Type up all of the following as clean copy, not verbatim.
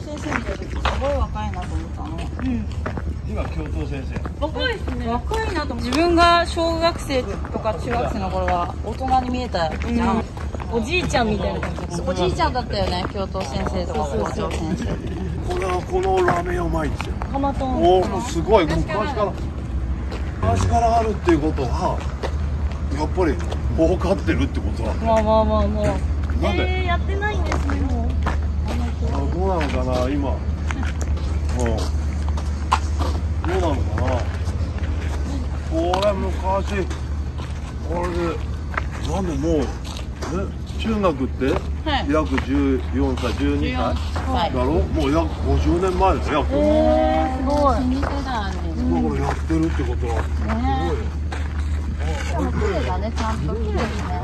先生見た時すごい若いなと思ったの。 今教頭先生。 若いですね。若いなと思って。自分が小学生とか中学生の頃は大人に見えたじゃん。おじいちゃんみたいな感じ。おじいちゃんだったよね、教頭先生とか校長先生。 このラーメンうまいんですよ。 浜トン。 もうすごい昔からあるっていうことはやっぱり儲かってるってことなんだよ。 まあ。 なんで？ やってないんですねもう。 どうなのかな今。どうなのかな。これ昔これでなんでもう中学って約14歳12歳だろ。もう約50年前だよ。 すごい。 だからやってるってことはすごいよ。 でも綺麗だね、ちゃんと綺麗ですね。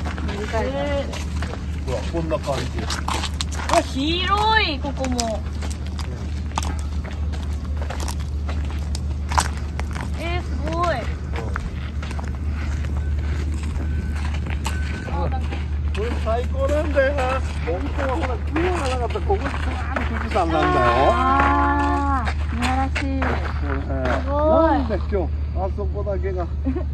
ほらこんな感じ。 広いここも。すごい。 これ最高なんだよな。本当はほら雲がなかったらここに富士山なんだよ。 ああ、素晴らしい。 すごい。なんで今日あそこだけが。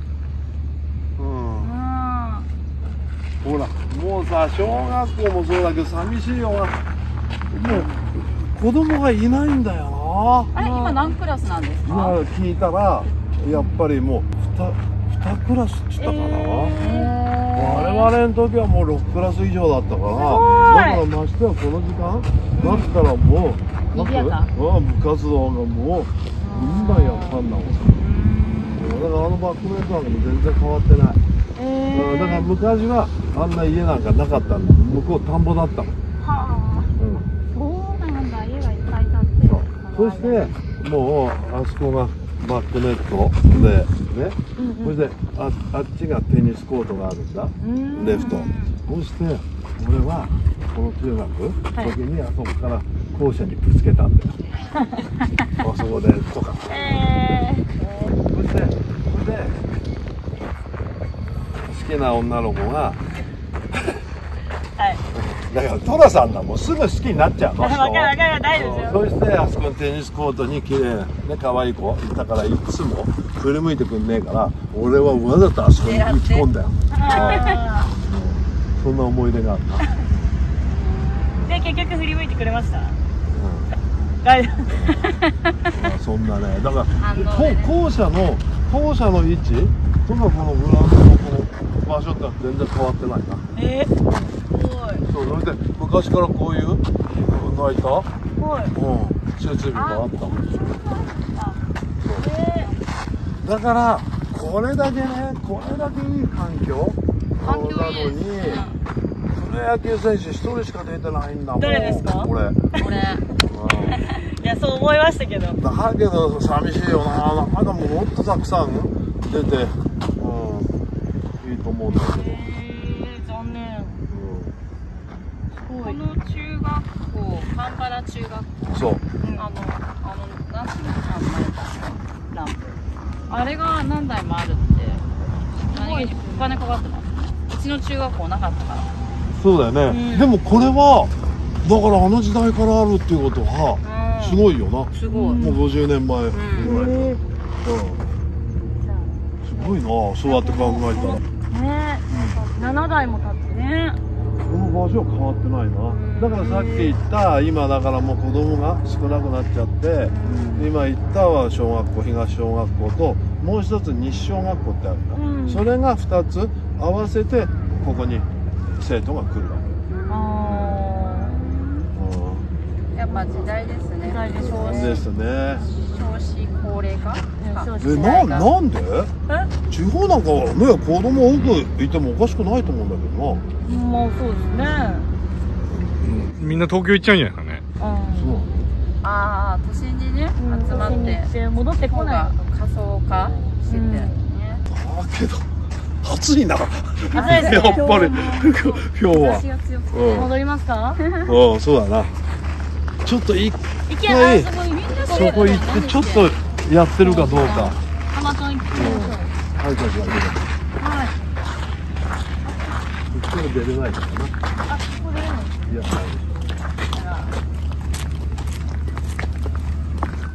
ほらもうさ小学校もそうだけど寂しいよな。もう子供がいないんだよな。 あれ今何クラスなんですか？ 今聞いたらやっぱりもう2クラスって言ったかな。我々の時はもう6クラス以上だったから、だからましてはこの時間だったらもう部活動がもうみんなやったんだもん。だからあのバックネットなんかも全然変わってない。だから昔はあんな家なんかなかったんだ。向こう田んぼだったの。 そうなんだ、家がいっぱい建って。 そしてもうあそこがバックネットでね、それであっちがテニスコートがあるんだ、レフト。そして俺はこの中学時にあそこから校舎にぶつけたんだよ。あそこでとか。そして好きな女の子がだからトラさんだもんすぐ好きになっちゃうの。 わかる大丈夫ですよ。 そしてあそこのテニスコートに綺麗ね可愛い子いたからいつも振り向いてくんねえから俺はわざとあそこに打ち込んだよ。そんな思い出があった。 で結局振り向いてくれました。 そんなねだから校舎の位置とかこのグラウンドのこの場所って全然変わってないな。 すごい。 そうそれで昔からこういう泣いた設備があったもん。だからこれだけいい環境なのにプロ野球選手1人しか出てないんだもん。 誰ですか？ 俺。 いやそう思いましたけど。 だけど寂しいよな。まだもっとたくさん出て、いいと思うんだけど。 残念。この中学校、カンバラ中学校。 そう。 なんていうのランプ。あれが何台もあるって。何気にお金かかってます。うちの中学校なかったから。 そうだよね。でもこれはだからあの時代からあるっていうことはすごいよな。 すごい。 もう50年前ぐらい。すごいな。そうやって考えたら。 ね、7台も経ってね。 この場所は変わってないな。だからさっき言った今だからもう子供が少なくなっちゃって、今言ったは小学校東小学校ともう一つ西小学校ってあるんだ。それが2つ合わせてここに生徒が来るわけ。 やっぱ時代ですね。 ですね。 少子高齢化。 なんで？地方なんかはね子供多くいてもおかしくないと思うんだけどな。 まあそうですね。 みんな東京行っちゃうんじゃないかね。 そう。ああ都心にね集まって戻ってこない。仮想化しててね。 だけど暑いな。 暑いですね。 やっぱり今日は。 戻りますか？ そうだな。ちょっと一回そこ行ってちょっとやってるかどうか。 浜トン行ってみましょう。 はい。ここで出れないからな。 あ、ここ出れない。 いや、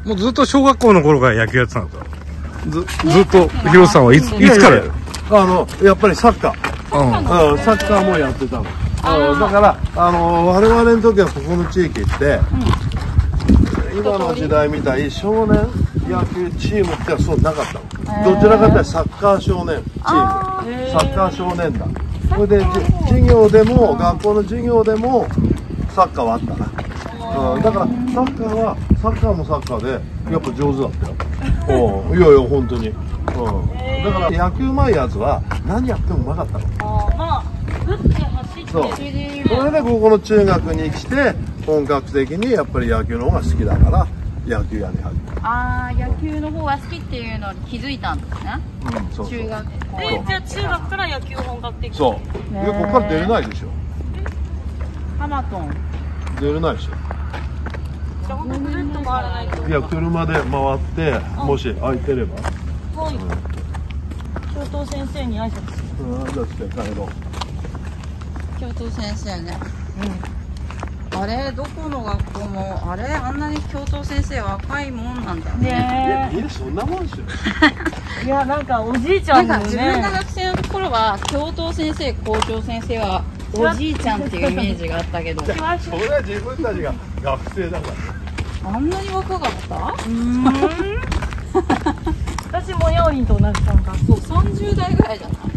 もうずっと小学校の頃から野球やってたんだ。ずっとひろさんはいつからやる？ やっぱりサッカー。サッカーもやってたの。だから我々の時はここの地域って、今の時代みたい少年野球チームってそうなかったの。どちらかというとサッカー少年チーム、サッカー少年団。それで授業でも学校の授業でもサッカーはあったな。だからサッカーもサッカーでやっぱ上手だったよ。いやいや本当に。だから野球うまいやつは何やってもうまかったの。 まあ打って走ってそう。それでここの中学に来て本格的にやっぱり野球の方が好きだから野球やり始めた。 野球の方が好きっていうのに気づいたんですね。 そうそう。 中学校。 じゃあ中学から野球本格的に。 そう。ここから出れないでしょ。 ハマトン。 出れないでしょ。 じゃあ本当ぐるっと回らないと。 いや車で回ってもし空いてれば。 はい。教頭先生に挨拶する。 じゃあして帰ろう。 教頭先生ね。あれどこの学校もあんなに教頭先生若いもんなんだね。 いやそんなもんでしょ。 いやなんかおじいちゃんのね。 自分が学生の頃は教頭先生校長先生はおじいちゃんっていうイメージがあったけど。 それは自分たちが学生だから。 あんなに若かった？ 私もヤオリンと同じ感覚。 そう30代ぐらいじゃない？